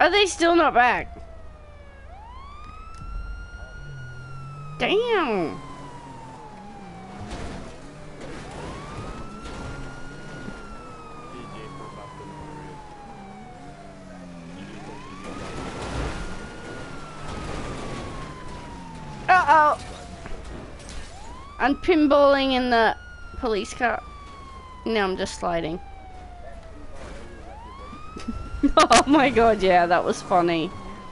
Are they still not back? Damn. Uh-oh. I'm pinballing in the police car. No, I'm just sliding. Oh my god, yeah, that was funny.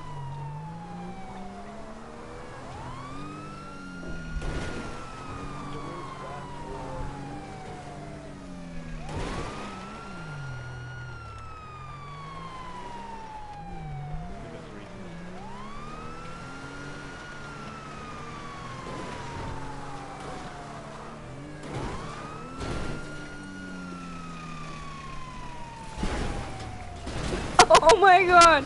Oh my god!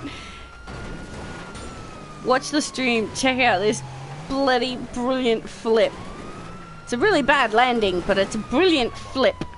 Watch the stream, check out this bloody brilliant flip. It's a really bad landing, but it's a brilliant flip.